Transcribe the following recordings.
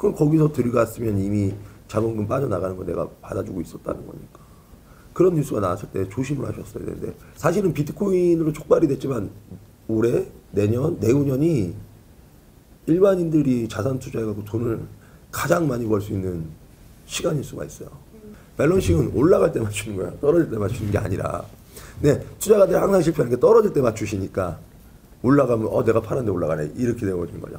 그럼 거기서 들어갔으면 이미 자본금 빠져나가는 거 내가 받아주고 있었다는 거니까. 그런 뉴스가 나왔을 때 조심을 하셨어야 되는데 사실은 비트코인으로 촉발이 됐지만 올해, 내년, 내후년이 일반인들이 자산 투자해가지고 돈을 가장 많이 벌 수 있는 시간일 수가 있어요. 밸런싱은 올라갈 때 맞추는 거야. 떨어질 때 맞추는 게 아니라. 네, 투자가들이 항상 실패하는 게 떨어질 때 맞추시니까 올라가면 내가 팔았는데 올라가네. 이렇게 되어버리는 거죠.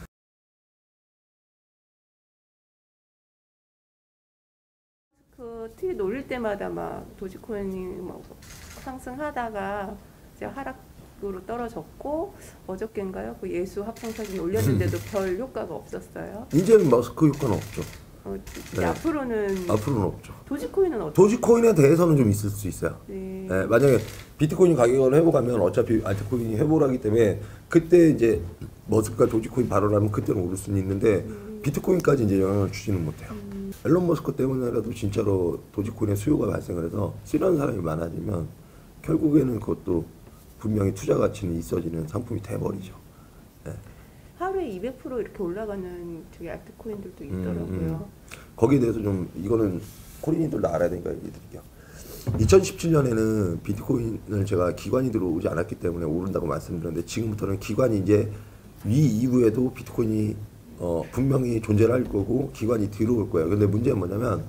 그 트윗 올릴 때마다 막 도지코인이 막 상승하다가 이제 하락으로 떨어졌고 어저께인가요? 그 예수 합성 사진 올렸는데도 별 효과가 없었어요. 이제는 머스크 효과는 없죠. 네. 앞으로는 없죠. 도지코인은 어떻게? 도지코인에 대해서는 좀 있을 수 있어요. 네. 네, 만약에 비트코인 가격을 회복하면 어차피 알트코인이 회복을 하기 때문에 그때 이제 머스크가 도지코인 발언하면 그때는 오를 수는 있는데 비트코인까지 이제 영향을 주지는 못해요. 앨런 머스크 때문에라도 진짜로 도지코인의 수요가 발생을 해서 쓰려는 사람이 많아지면 결국에는 그것도 분명히 투자 가치는 있어지는 상품이 돼버리죠. 네. 하루에 200% 이렇게 올라가는 저기 알트코인들도 있더라고요. 거기에 대해서 좀 이거는 코리인들도 알아야 되니까 얘기 드릴게요. 2017년에는 비트코인을 제가 기관이 들어오지 않았기 때문에 오른다고 말씀드렸는데 지금부터는 기관이 이제 위 이후에도 비트코인이 분명히 존재를 할 거고 기관이 들어올 거예요. 근데 문제는 뭐냐면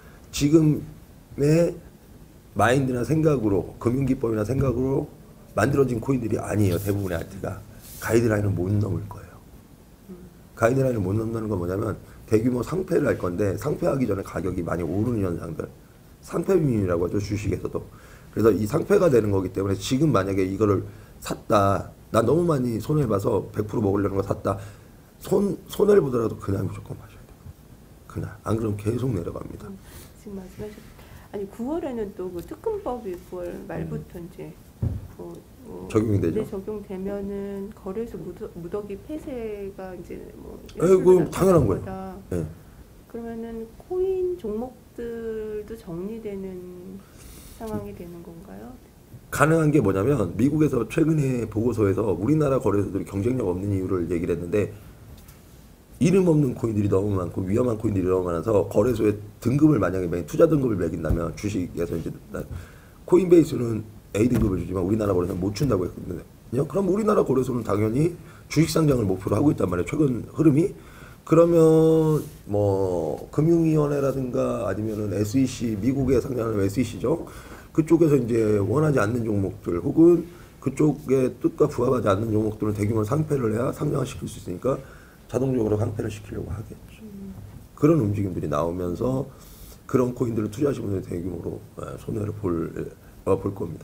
지금의 마인드나 생각으로 금융기법이나 생각으로 만들어진 코인들이 아니에요. 대부분의 알트가. 가이드라인을 못 넘을 거예요. 가이드라인을 못 넘는다는 건 뭐냐면 대규모 상패를 할 건데 상패하기 전에 가격이 많이 오르는 현상들. 상패 비밀이라고 하죠. 주식에서도. 그래서 이 상패가 되는 거기 때문에 지금 만약에 이거를 샀다. 나 너무 많이 손해봐서 100% 먹으려는 거 샀다. 손해를 보더라도 그날 무조건 마셔야 돼요. 그날. 안 그러면 계속 내려갑니다. 지금 말씀하셨 아니 9월에는 또 그 특검법이 9월 말부터 이제 적용이 되죠. 적용되면은 거래소 무더기 폐쇄가 이제 뭐 그건 당연한 거예요. 네. 그러면은 코인 종목들도 정리되는 상황이 되는 건가요? 가능한 게 뭐냐면 미국에서 최근에 보고서에서 우리나라 거래소들이 경쟁력 없는 이유를 얘기를 했는데 이름 없는 코인들이 너무 많고 위험한 코인들이 너무 많아서 거래소에 등급을 만약에 투자 등급을 매긴다면 주식에서 이제 코인베이스는 A 등급을 주지만 우리나라 거래소는 못 준다고 했거든요. 그럼 우리나라 거래소는 당연히 주식 상장을 목표로 하고 있단 말이에요. 최근 흐름이. 그러면 뭐 금융위원회라든가 아니면은 SEC 미국에 상장하는 SEC죠. 그쪽에서 이제 원하지 않는 종목들 혹은 그쪽의 뜻과 부합하지 않는 종목들은 대규모 상패를 해야 상장을 시킬 수 있으니까 자동적으로 상패를 시키려고 하겠죠. 그런 움직임들이 나오면서 그런 코인들을 투자하시는 분들이 대규모로 손해를 볼 겁니다.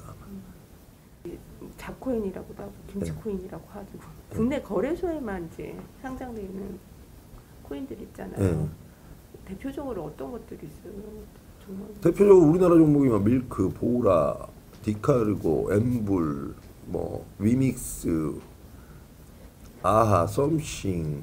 잡코인이라고도 하고 김치코인이라고 하고 국내 거래소에만 이제 상장되어 있는 코인들 있잖아요. 네. 대표적으로 어떤 것들이 있어요? 정말. 대표적으로 우리나라 종목이 밀크, 보라, 디카르고, 엠불, 뭐 위믹스, 아하, 썸싱,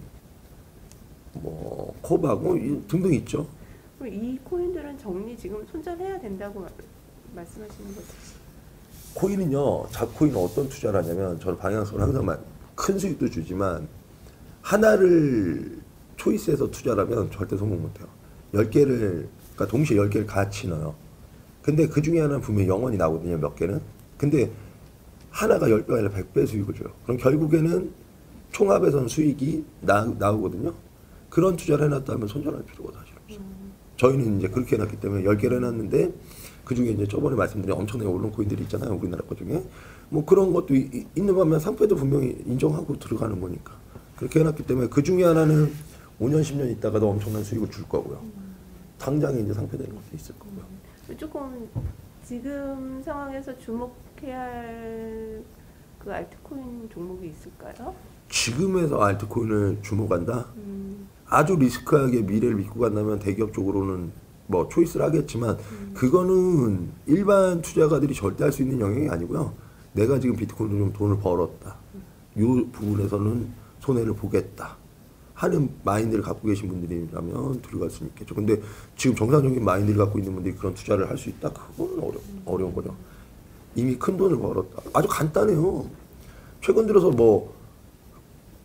뭐 코바고 등등 있죠. 그럼 이 코인들은 정리 지금 손절해야 된다고 말씀하시는 거죠? 코인은요, 잡코인은 어떤 투자를 하냐면 저는 방향성을 항상 큰 수익도 주지만 하나를 초이스해서 투자를 하면 절대 성공 못해요. 10개를 그러니까 동시에 10개를 같이 넣어요. 근데 그 중에 하나는 분명히 영원히 나오거든요. 몇 개는. 근데 하나가 10배 아니라 100배 수익을 줘요. 그럼 결국에는 총합에서는 수익이 나오거든요. 그런 투자를 해놨다면 손절할 필요가 사실 없어요. 저희는 이제 그렇게 해놨기 때문에 10개를 해놨는데 그 중에 이제 저번에 말씀드린 엄청나게 오른 코인들이 있잖아요. 우리나라 거 중에. 뭐 그런 것도 있는 반면 상패도 분명히 인정하고 들어가는 거니까. 그렇게 해놨기 때문에 그 중에 하나는 5년, 10년 있다가도 엄청난 수익을 줄 거고요. 당장에 이제 상패되는 것도 있을 거고요. 조금 지금 상황에서 주목해야 할 그 알트코인 종목이 있을까요? 지금에서 알트코인을 주목한다? 아주 리스크하게 미래를 믿고 간다면 대기업 쪽으로는 뭐 초이스를 하겠지만 그거는 일반 투자가들이 절대 할 수 있는 영역이 아니고요. 내가 지금 비트코인으로 좀 돈을 벌었다. 이 부분에서는 손해를 보겠다 하는 마인드를 갖고 계신 분들이라면 들어갈 수 있겠죠. 근데 지금 정상적인 마인드를 갖고 있는 분들이 그런 투자를 할 수 있다? 그건 어려운 거죠. 이미 큰 돈을 벌었다. 아주 간단해요. 최근 들어서 뭐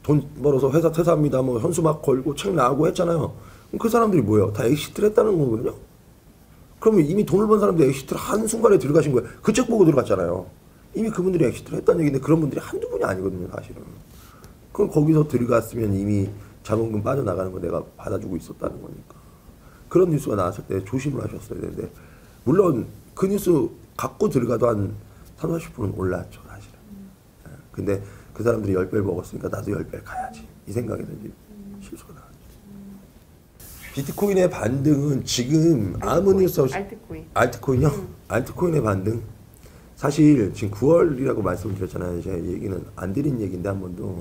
돈 벌어서 회사 퇴사합니다. 뭐 현수막 걸고 책 나오고 했잖아요. 그럼 그 사람들이 뭐예요? 다 엑시트를 했다는 거거든요. 그러면 이미 돈을 번 사람들이 엑시트를 한 순간에 들어가신 거예요. 그 책 보고 들어갔잖아요. 이미 그분들이 엑시트를 했다는 얘기인데 그런 분들이 한두 분이 아니거든요, 사실은. 그럼 거기서 들어갔으면 이미 자본금 빠져나가는 거 내가 받아주고 있었다는 거니까. 그런 뉴스가 나왔을 때 조심을 하셨어야 되는데, 물론 그 뉴스 갖고 들어가도 한 30~40%는 올랐죠, 사실은. 근데 그 사람들이 10배를 먹었으니까 나도 10배를 가야지. 이 생각에서 이제 실수가 나왔죠. 비트코인의 반등은 지금 아무 뉴스 없이. 알트코인이요? 알트코인의 반등? 사실 지금 9월이라고 말씀드렸잖아요. 제가 얘기는 안 드린 얘기인데 한 번도.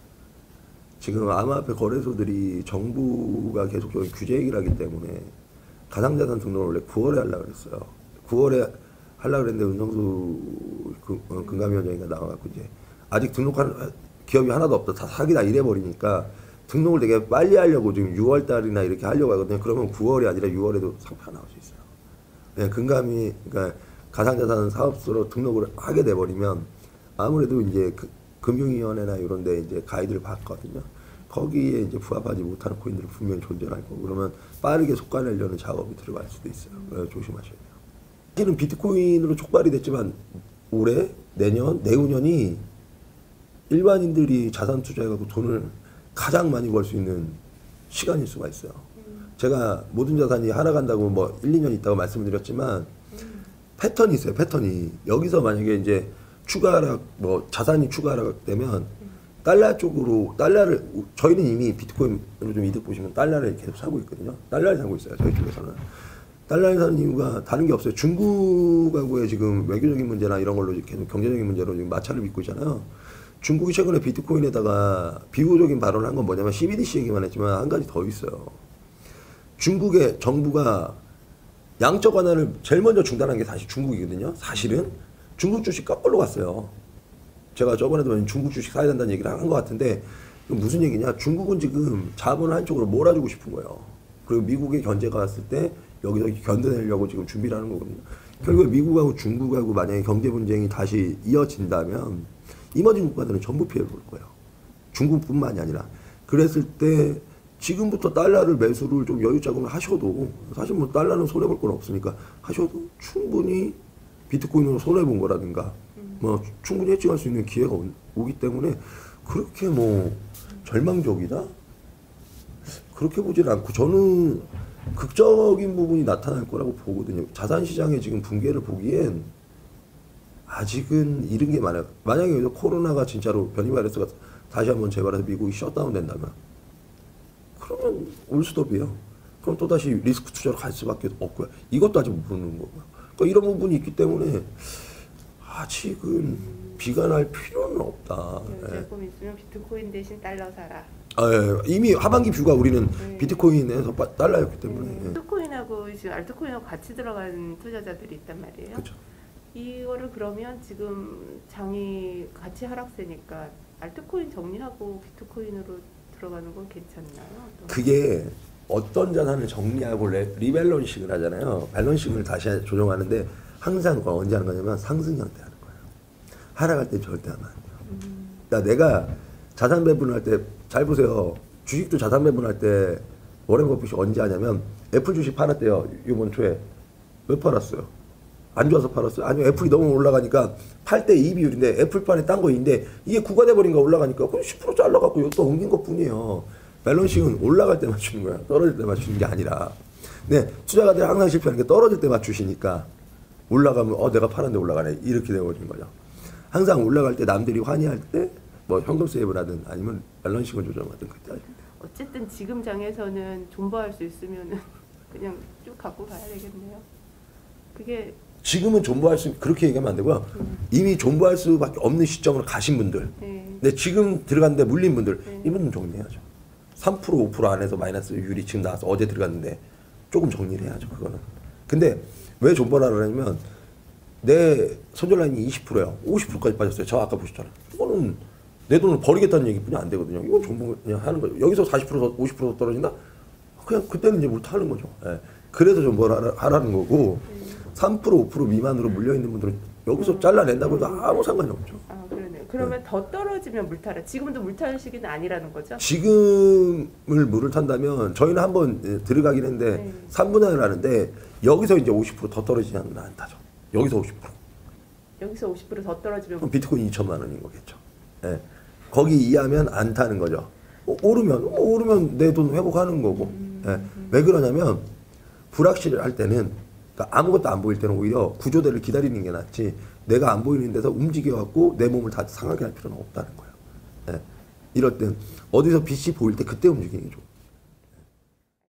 지금 암호화폐 거래소들이 정부가 계속적인 규제 얘기를 하기 때문에 가상자산 등록을 원래 9월에 하려고 그랬어요. 9월에 하려고 그랬는데 은성수 금감위원장이가 나와갖고 이제 아직 등록한 기업이 하나도 없다. 다 사기다 이래버리니까 등록을 되게 빨리 하려고 지금 6월 달이나 이렇게 하려고 하거든요. 그러면 9월이 아니라 6월에도 상표가 나올 수 있어요. 네, 금감위, 그러니까 가상자산 사업소로 등록을 하게 돼버리면 아무래도 이제 금융위원회나 이런 데 이제 가이드를 받거든요. 거기에 이제 부합하지 못하는 코인들이 분명히 존재할 거고, 그러면 빠르게 속아내려는 작업이 들어갈 수도 있어요. 그래서 조심하셔야 돼요. 사실은 비트코인으로 촉발이 됐지만 올해, 내년, 내후년이 일반인들이 자산 투자해가지고 돈을 가장 많이 벌 수 있는 시간일 수가 있어요. 제가 모든 자산이 하락한다고 뭐 1~2년 있다고 말씀을 드렸지만 패턴이 있어요. 패턴이. 여기서 만약에 이제 추가 하락, 뭐 자산이 추가 하락되면 달러 쪽으로, 달러를, 저희는 이미 비트코인으로 좀 이득 보시면 달러를 계속 사고 있거든요. 달러를 사고 있어요. 저희 쪽에서는. 달러를 사는 이유가 다른 게 없어요. 중국하고의 지금 외교적인 문제나 이런 걸로 계속 경제적인 문제로 지금 마찰을 빚고 있잖아요. 중국이 최근에 비트코인에다가 비호적인 발언을 한 건 뭐냐면 CBDC 얘기만 했지만 한 가지 더 있어요. 중국의 정부가 양적 완화를 제일 먼저 중단한 게 사실 중국이거든요. 사실은 중국 주식 거꾸로 갔어요. 제가 저번에도 중국 주식 사야 된다는 얘기를 한 것 같은데 무슨 얘기냐? 중국은 지금 자본을 한쪽으로 몰아주고 싶은 거예요. 그리고 미국의 견제가 왔을 때 여기서 견뎌내려고 지금 준비를 하는 거거든요. 결국에 미국하고 중국하고 만약에 경제 분쟁이 다시 이어진다면 이머징 국가들은 전부 피해를 볼 거예요. 중국뿐만이 아니라. 그랬을 때 지금부터 달러를 매수를 좀 여유 자금을 하셔도, 사실 뭐 달러는 손해볼 건 없으니까 하셔도 충분히 비트코인으로 손해본 거라든가 뭐 충분히 해칭할 수 있는 기회가 오기 때문에 그렇게 뭐 절망적이다? 그렇게 보지는 않고 저는 극적인 부분이 나타날 거라고 보거든요. 자산시장의 지금 붕괴를 보기엔 아직은 이른 게 많아요. 만약에 코로나가 진짜로 변이 바이러스가 다시 한번 재발해서 미국이 셧다운 된다면 그러면 올스톱이에요. 그럼 또다시 리스크 투자로 갈 수밖에 없고요. 이것도 아직 모르는 거고요. 그러니까 이런 부분이 있기 때문에 아직은 비관할 필요는 없다. 조금 있으면 비트코인 대신 달러 사라. 이미 하반기 뷰가 우리는 비트코인에서 달러였기 때문에. 비트코인하고 지금 알트코인하고 같이 들어간 투자자들이 있단 말이에요. 그쵸. 이거를 그러면 지금 장이 같이 하락세니까 알트코인 정리하고 비트코인으로 들어가는 건 괜찮나요? 그게 어떤 자산을 정리하고 리밸런싱을 하잖아요. 밸런싱을 다시 조정하는데 항상 언제 하는 거냐면 상승 형태 하는 거예요. 하락할 때 절대 하면 안 돼요. 그러니까 내가 자산 배분을 할 때 잘 보세요. 주식도 자산 배분할 때 워렌 버핏이 언제 하냐면 애플 주식 팔았대요. 이번 초에. 왜 팔았어요? 안 좋아서 팔았어요? 아니면 애플이 너무 올라가니까 8:2 비율인데 애플판에 딴 거인데 이게 9가 돼버린 거 올라가니까 그럼 10% 잘라갖고 여기다 옮긴 것 뿐이에요. 밸런싱은 올라갈 때 맞추는 거야. 떨어질 때 맞추는 게 아니라. 네, 투자가들이 항상 실패하는 게 떨어질 때 맞추시니까 올라가면 내가 팔았는데 올라가네 이렇게 되어버린 거죠. 항상 올라갈 때 남들이 환희할 때 뭐 현금 세이브를 하든 아니면 밸런싱을 조정하든 그때 하시면 돼요. 어쨌든 지금 장에서는 존버할 수 있으면 그냥 쭉 갖고 가야 되겠네요. 그게 지금은 존버할 수 그렇게 얘기하면 안 되고요. 이미 존버할 수밖에 없는 시점으로 가신 분들, 근데 지금 들어갔는데 물린 분들, 이분은 정리해야죠. 3% 5% 안에서 마이너스 율이 지금 나와서 어제 들어갔는데 조금 정리를 해야죠. 그거는. 근데 왜 존버를 하냐면 내 손절 라인이 20%예요. 50%까지 빠졌어요. 저 아까 보셨잖아요. 이거는 내 돈을 버리겠다는 얘기뿐이 안 되거든요. 이건 존버 그냥 하는 거죠. 여기서 40% 50% 떨어진다? 그냥 그때는 이제 못 하는 거죠. 예. 그래서 존버를 하라는 거고 3% 5% 미만으로 물려 있는 분들은 여기서 잘라낸다고 해도 아무 상관이 없죠. 그러네요. 그러면 더 떨어지면 물타라. 지금도 물타는 시기는 아니라는 거죠? 지금을 물을 탄다면 저희는 한번 들어가긴 했는데 네. 3분할을 하는데 여기서 이제 50%더 떨어지지는 않다죠. 여기서 50%. 여기서 50%더 떨어지면 그럼 비트코인 2천만 원인 거겠죠. 예. 거기 이하면 안 타는 거죠. 오르면 내 돈 회복하는 거고. 예. 왜 그러냐면 불확실할 때는 그러니까 아무것도 안 보일 때는 오히려 구조대를 기다리는 게 낫지 내가 안 보이는 데서 움직여갖고 내 몸을 다 상하게 할 필요는 없다는 거예요. 예. 이럴 땐 어디서 빛이 보일 때 그때 움직이는 게 좋고.